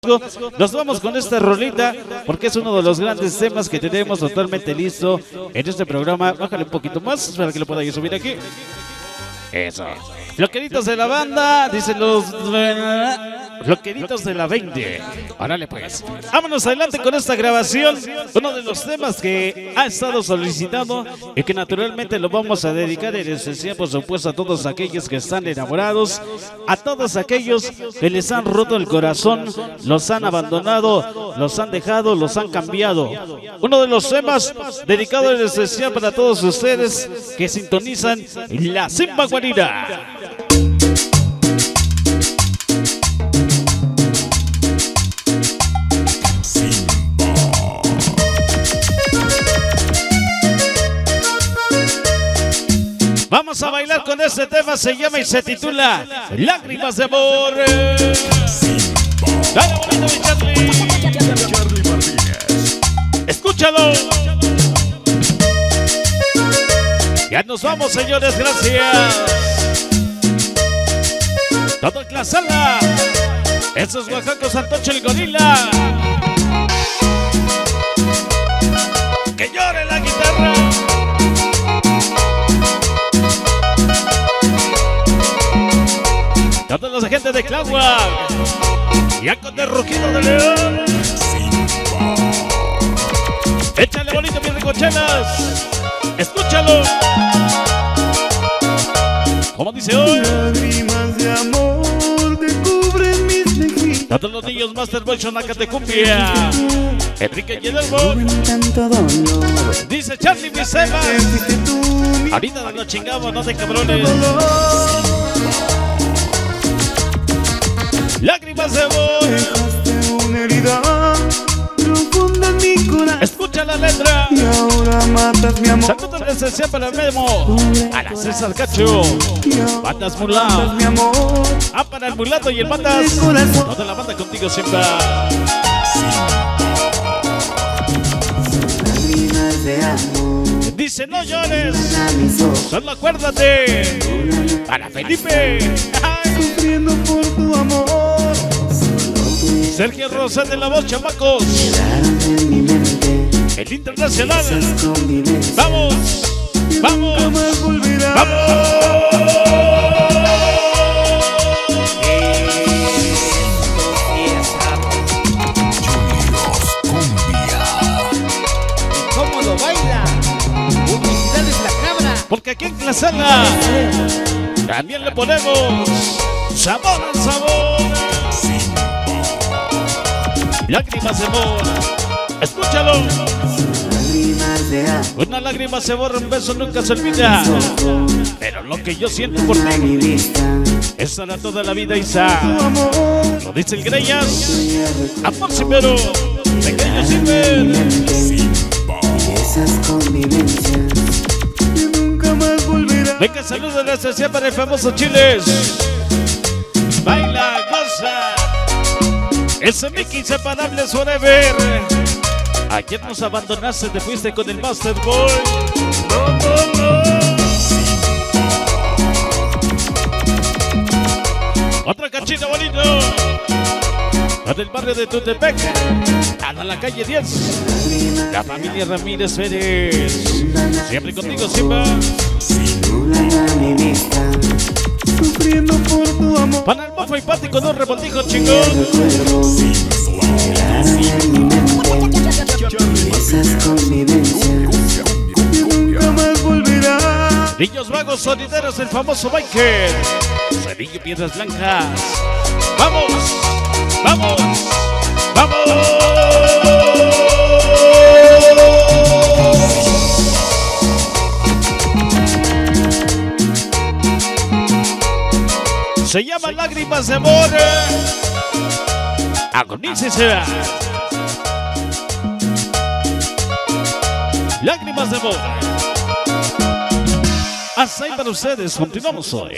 Nos vamos con esta rolita porque es uno de los grandes temas que tenemos totalmente listo en este programa. Bájale un poquito más para que lo pueda yo subir aquí. Eso. Floqueritos de la banda, dicen los floqueritos de la 20. Órale pues. Vámonos adelante con esta grabación. Uno de los temas que ha estado solicitado y que naturalmente lo vamos a dedicar en esencia, por supuesto, a todos aquellos que están enamorados, a todos aquellos que les han roto el corazón, los han abandonado, los han dejado, los han cambiado. Uno de los temas dedicados en esencia para todos ustedes que sintonizan la Simba Guarida. Vamos a bailar con este tema, se llama y se titula Lágrimas de Amor. Dale bonito, mi Charlie Martínez. Escúchalo. Ya nos vamos, señores, gracias. Todo en la sala. Eso es Oaxaca, Santocho, el gorila. Que llore la guitarra. Todos los agentes de Claudia. Ya con el rugido de león. Échale bonito, mis ricochelas. Escúchalo. Como dice hoy. Lágrimas de amor te cubren mis mejillas. Todos los niños Masterboy Shonaka Cumbia. Enrique y el Elmo. Tanto dolor. Dice Charlie Vicema. Fuiste tú mi Ahorita nos lo chingamos, no de cabrones. Lágrimas de amor. Dejaste una herida profunda en mi corazón. Escucha la letra. Y ahora matas mi amor. Saludos de esencia para el Memo. A la César Cacho. Bandas Mulá. Mi amor. Ah, para el Mulato y el Bandas. Toda la banda contigo siempre. Lágrimas de amor. Dice no llores. Solo acuérdate. Para Felipe. Ay. Sufriendo por tu amor. Sergio Rosa de la voz, chamacos. En mi mente. El internacional. Esas convivencias. Vamos. Vamos. Nunca más volverás. Vamos. ¿Cómo lo baila? Publicidades la cabra. Porque aquí en la sala también le ponemos sabor al sabor. Lágrimas de amor. Escúchalo. Lágrimas de amor. Una lágrima se borra, un beso nunca se olvida. Pero lo que yo siento por Mi ti vista. es para toda la vida, Isa. Tu amor. Lo dice el Greyas. Amor primero. Pequeño Silver. Esas convivencias que nunca más volverán. Venga, saludos de especial para el famoso Chiles. Baila, goza. Ese Mickey inseparable forever. Ayer nos abandonaste, te fuiste con el Master Boy. No, no, no. Otra cachita bonito. La del barrio de Tutepec. A la calle 10. La familia Ramírez Pérez. Siempre contigo, Simba. Nublan mi vista. Sufriendo por tu amor. Para el mofo y Pati con un revoltijo chingón. Recuerdo. En mi mente. Esas convivencias que nunca más volverán. Niños vagos solideros, el famoso biker. Cerillo Piedras Blancas. ¡Vamos! ¡Vamos! ¡Vamos! Se llama Lágrimas de Amor. Agonícese. Lágrimas de Amor. Hasta ahí para ustedes. Continuamos hoy.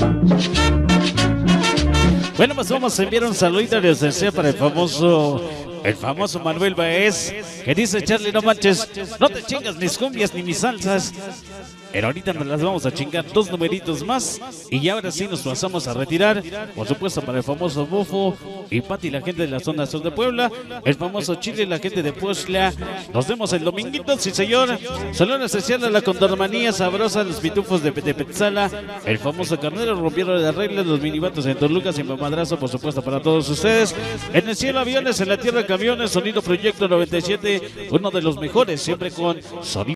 Bueno, pues vamos a enviar un saludito de esencia para el famoso el famoso Manuel Baez, que dice: Charlie, no manches, no te chingas mis cumbias ni mis salsas. Pero ahorita nos las vamos a chingar 2 numeritos más y ya ahora sí nos pasamos a retirar. Por supuesto para el famoso Bufo y Pati, la gente de la zona sur de Puebla, el famoso Chile, la gente de Puebla. Nos vemos el dominguito, sí señor. Saludos especial a la condormanía sabrosa, los pitufos de Petzala, el famoso carnero rompieron las reglas, los minivatos en Toluca, sin madrazo, por supuesto para todos ustedes. En el cielo aviones, en la tierra camiones, sonido Proyecto 97, uno de los mejores, siempre con sonido.